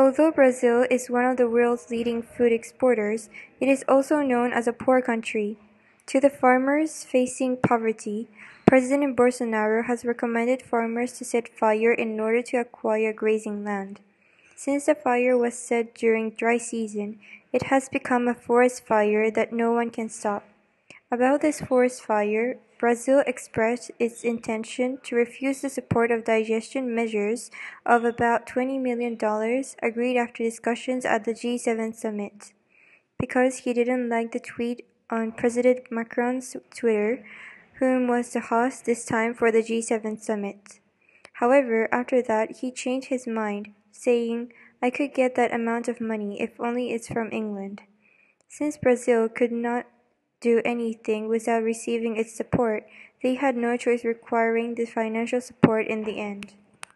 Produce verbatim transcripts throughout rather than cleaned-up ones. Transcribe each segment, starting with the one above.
Although Brazil is one of the world's leading food exporters, it is also known as a poor country. To the farmers facing poverty, President Bolsonaro has recommended farmers to set fire in order to acquire grazing land. Since the fire was set during dry season, it has become a forest fire that no one can stop. About this forest fire, Brazil expressed its intention to refuse the support of digestion measures of about twenty million dollars agreed after discussions at the G seven summit, because he didn't like the tweet on President Macron's Twitter, whom was the host this time for the G seven summit. However, after that, he changed his mind, saying, "I could get that amount of money if only it's from England." Since Brazil could not do anything without receiving its support, they had no choice requiring the financial support in the end.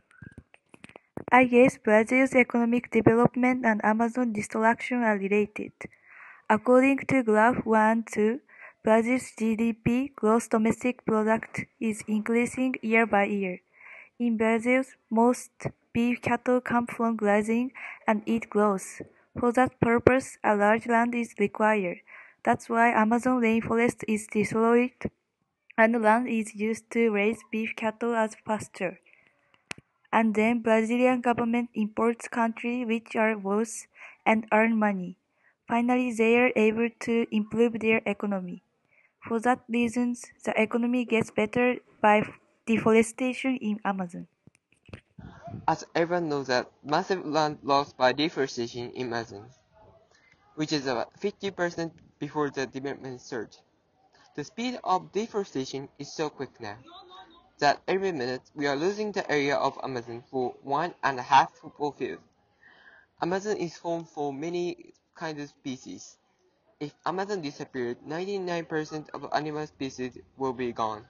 I guess Brazil's economic development and Amazon destruction are related. According to Graph one two, Brazil's G D P, gross domestic product, is increasing year by year. In Brazil, most beef cattle come from grazing and eat grass. For that purpose, a large land is required. That's why Amazon rainforest is destroyed and land is used to raise beef cattle as pasture. And then Brazilian government imports countries which are worse and earn money. Finally, they are able to improve their economy. For that reason, the economy gets better by deforestation in Amazon. As everyone knows that massive land loss by deforestation in Amazon, which is about fifty percent before the development surge. The speed of deforestation is so quick now that every minute we are losing the area of Amazon for one and a half football fields. Amazon is home for many kinds of species. If Amazon disappeared, ninety-nine percent of animal species will be gone.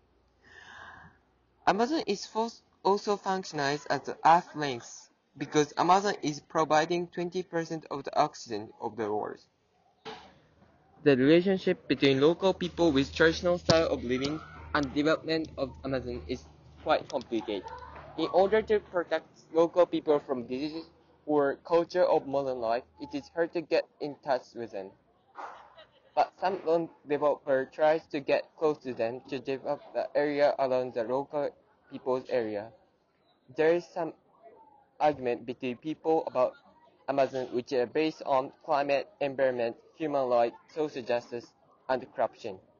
Amazon is also functionized as the Earth length because Amazon is providing twenty percent of the oxygen of the world. The relationship between local people with traditional style of living and development of Amazon is quite complicated. In order to protect local people from diseases or culture of modern life, it is hard to get in touch with them. But some loan developer tries to get close to them to develop the area around the local people's area. There is some argument between people about Amazon which are based on climate, environment, human rights, social justice, and corruption.